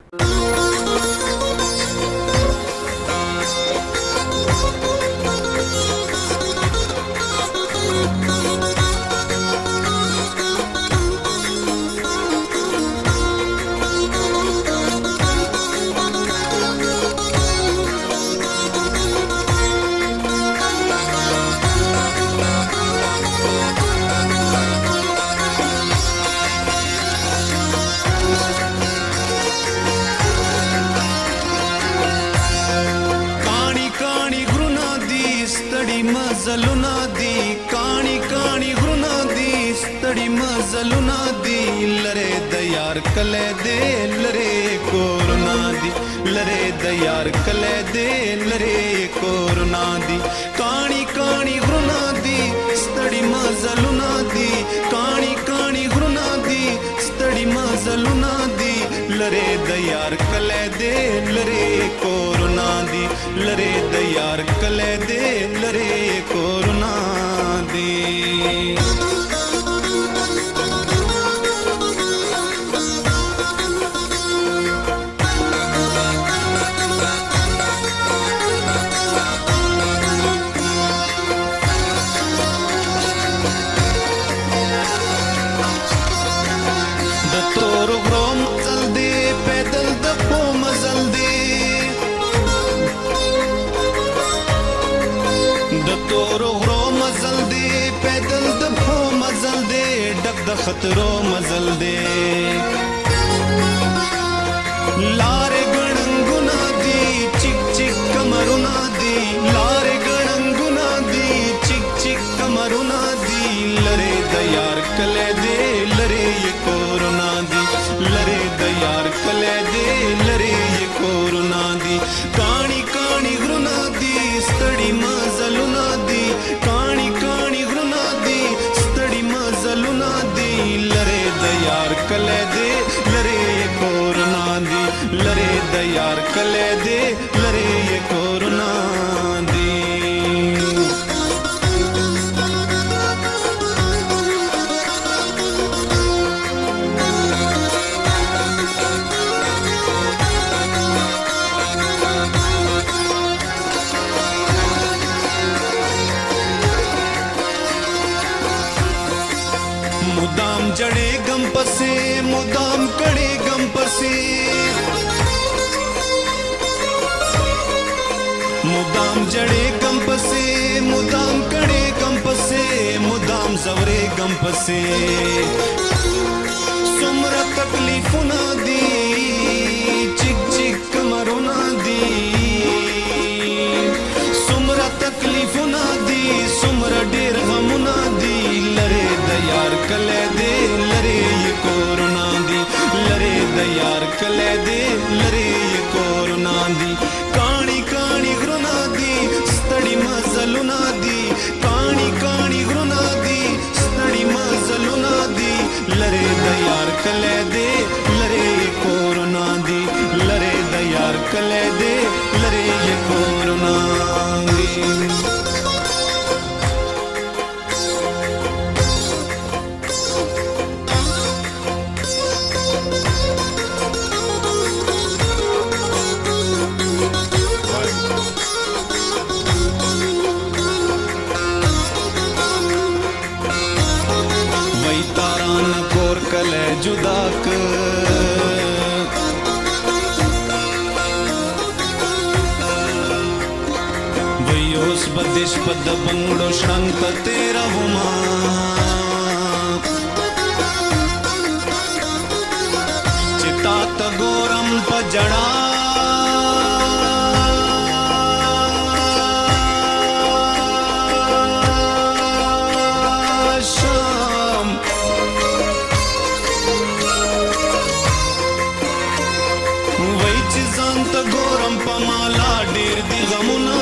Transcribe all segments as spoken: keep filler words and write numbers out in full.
मजलुना दी कानी कानी गुना दी स्तड़ी मजलुना दी लरे दयार कले दे लरे कोरोना दी लरे दयार कले दे लरे कोरोना दी कानी कानी गुना दी स्तड़ी मजलुना दी कानी कानी गुना दी स्तड़ी मजलुना दी लरे दयार कले दे लरे कोरोना दी लरे दयार कले दे लरे कोरोना दी तोर ग्रो मजल दे पैदल दपो मजल दे द तोर ग्रो मजल दे पैदल दपो मजल दे डग द खतरो मजल दे लारे गणंगुना दी चिक चिक कमरुना दी लारे गणंगुना दी चिक चिक कमरुना दी लरे दयार कले दे लरे ये कोरोना दी लरे दयार कले दे लरे ये कोरोना दी कानी कानी गुना दी स्तड़ी मजलुना दी कानी कानी गुना दी स्तड़ी मजलुना दी लरे दयार कले दे लरे ये कोरोना दी लरे दयार कले दे लरे ये कोरोना दी मुदाम जड़े गम पसे मुदाम कड़े गम पसे मुदाम जड़े गम पसे मुदाम कड़े गम पसे मुदाम जवरे गम पसे सुमरा तकलीफुना दी चिक चिक कमरुना दी सुमरा तकलीफुना दी सुमरा डेर गमुना दी लरे दयार कले दे लरे ये कोरोना दी लरे दयार कले दे लरे ये कोरोना दी कानी कानी गुना दी स्तड़ी मजलुना दी कानी कानी गुना दी स्तड़ी मजलुना दी लरे दयार कले दे लरे ये कोरोना दी लरे दयार कले दे लरे ये कोरोना दी कले जुदा वयोस बदिश पद बंगड़ो श्रंक तेरा हुमा चितात गोरम पजड़ा गोरम पमाला डेर दी गमुना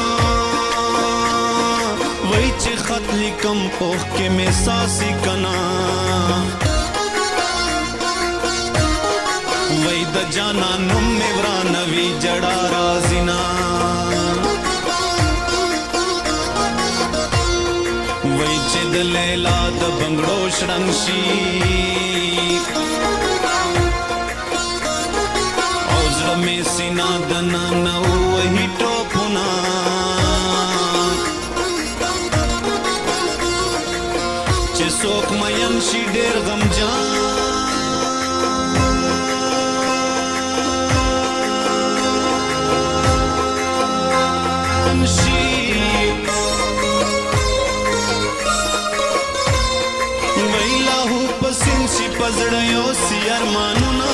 वही चे खत लिकम ओख के में सासी कना वही द जाना नुम में वरानवी जड़ा राजिना वही चे दलेला द बंगड़ो शरंशी زخمې سینا دننه ووهي ټوپونه چې څوک مین شي ډېر غمجان شي ویلاهو پسین شي پزړه یو سی ارمانونه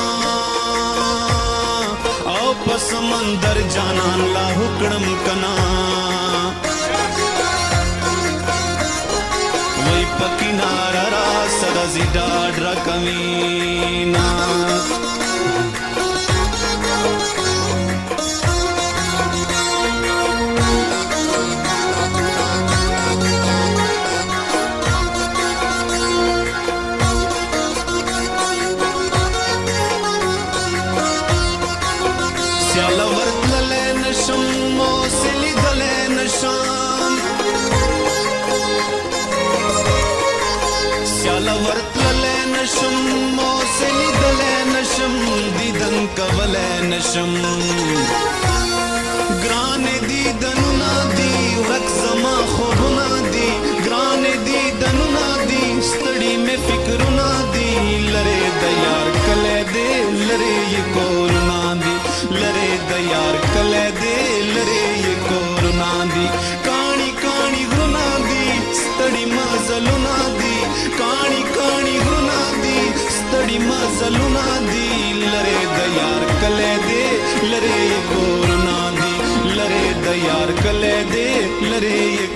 او په سمندر جانان لا هکړم کنا وای په کناره را سره زی ډاډ راکوینا سیاله ورتللی نشم اوسې لیدلی نشم سیاله ورتللی نشم اوسې لیدلی نشم دیدن کولی نشم ګرانې دیدنونه دي ورک زما خوبونه دي ګرانې دیدنونه دي ستړي مې فکرونه دي لرې د یار کلی دی لرې یې کورونه دي لرې د یار کلی دی لرې یې کورونه دي کاڼي کاڼي غرونه دي ستړي مزلونه دي کاڼي کاڼي غرونه دي ستړي مزلونه دي لرې د یار کلی دی لرې یې کورونه دي لرې د یار کلی دی لرې یې